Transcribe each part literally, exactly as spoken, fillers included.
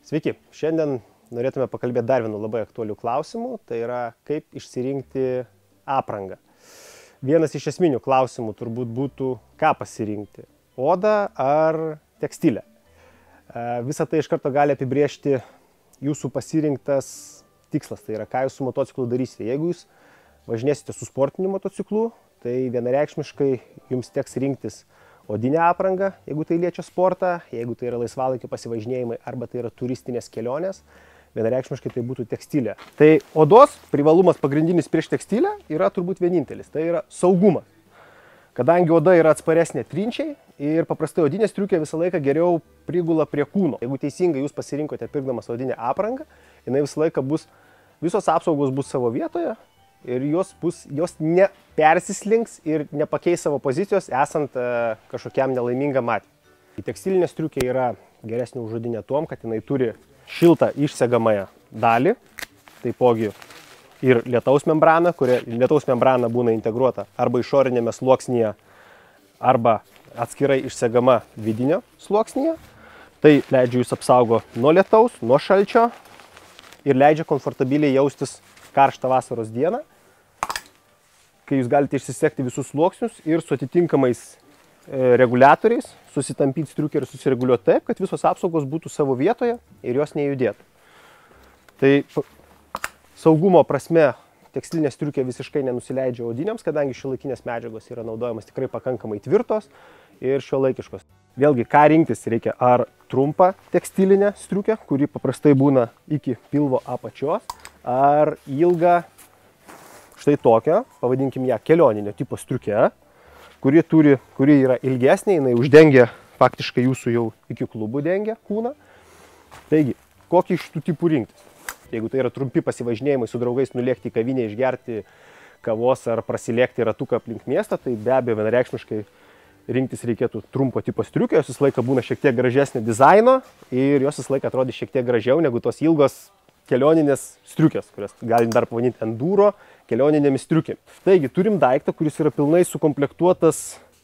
Sveiki, šiandien norėtume pakalbėti dar vienu labai aktualiu klausimu, tai yra kaip išsirinkti aprangą. Vienas iš esminių klausimų turbūt būtų, ką pasirinkti – odą ar tekstilę. Visą tai iš karto gali apibrėžti jūsų pasirinktas tikslas, tai yra ką jūs su motociklu darysite. Jeigu jūs važinėsite su sportiniu motociklu, tai vienareikšmiškai jums teks rinktis odinę aprangą, jeigu tai liečia sportą, jeigu tai yra laisvalaikio pasivažinėjimai arba tai yra turistinės kelionės, vienareikšmiškai tai būtų tekstilė. Tai odos privalumas pagrindinis prieš tekstilę yra turbūt vienintelis, tai yra saugumas. Kadangi oda yra atsparesnė trinčiai ir paprastai odinė striukė visą laiką geriau prigula prie kūno. Jeigu teisingai jūs pasirinkote pirkdamas odinę aprangą, jinai visą laiką bus, visos apsaugos bus savo vietoje ir jos, bus, jos nepersislinks ir nepakeis savo pozicijos esant uh, kažkokiam nelaimingam atvejui. Tekstilinė striukė yra geresnė už odinę tuom, kad jinai turi šiltą išsegamąją dalį, taipogi ir lietaus membraną, kuria lietaus membrana būna integruota arba išorinėme sluoksnyje, arba atskirai išsegama vidinio sluoksnyje. Tai leidžia jūs apsaugo nuo lietaus, nuo šalčio ir leidžia komfortabiliai jaustis karštą vasaros dieną, kai jūs galite išsisekti visus sluoksnius ir su atitinkamais reguliatoriais susitampyti striukę ir susireguliuoti taip, kad visos apsaugos būtų savo vietoje ir jos nejudėtų. Tai saugumo prasme tekstilinė striukė visiškai nenusileidžia odiniams, kadangi šiuolaikinės medžiagos yra naudojamas tikrai pakankamai tvirtos ir šiuolaikiškos. Vėlgi, ką rinktis reikia, ar trumpą tekstilinę striukę, kuri paprastai būna iki pilvo apačios, ar ilgą, štai tokią, pavadinkim ją kelioninio tipo striukę, kuri, turi, kuri yra ilgesnė, jinai uždengia faktiškai jūsų jau iki klubų dengia kūną. Taigi, kokį iš tų tipų rinktis? Jeigu tai yra trumpi pasivažinėjimai su draugais, nulėkti į kavinę, išgerti kavos ar prasilėkti ratuką aplink miestą, tai be abejo vienareikšmiškai rinktis reikėtų trumpo tipo striukė, jos visą laiką būna šiek tiek gražesnio dizaino ir jos visą laiką atrodys šiek tiek gražiau negu tos ilgos kelioninės striukės, kurias galim dar pavadinti enduro kelioninėmis striukėmis. Taigi, turim daiktą, kuris yra pilnai sukomplektuotas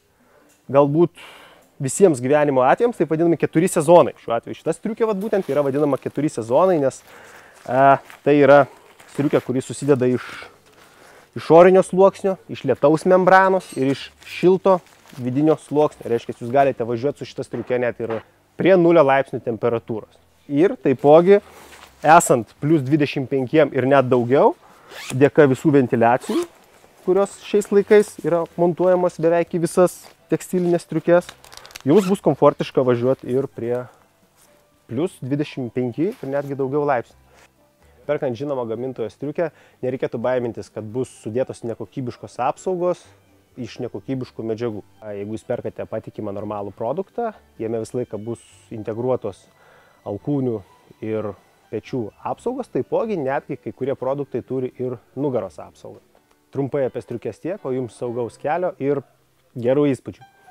galbūt visiems gyvenimo atvejams, taip vadinami keturi sezonai. Šiuo atveju šita striukė vat, būtent yra vadinama keturi sezonai, nes e, tai yra striukė, kuri susideda iš išorinio sluoksnio, iš lietaus membranos ir iš šilto vidinio sluoksnio. Reiškia, jūs galite važiuoti su šita striukė net ir prie nulio laipsnių temperatūros. Ir taipogi, esant plius dvidešimt penki ir net daugiau, dėka visų ventiliacijų, kurios šiais laikais yra montuojamos beveik į visas tekstilinės striukės, jums bus komfortiška važiuoti ir prie plius dvidešimt penki ir netgi daugiau laipsnių. Perkant žinoma gamintojo striukę, nereikėtų baimintis, kad bus sudėtos nekokybiškos apsaugos iš nekokybiškų medžiagų. Jeigu jūs perkate patikimą normalų produktą, jame visą laiką bus integruotos alkūnių ir pečių apsaugos, taipogi netgi kai kurie produktai turi ir nugaros apsaugą. Trumpai apie striukės tiek, o jums saugaus kelio ir gerų įspūdžių.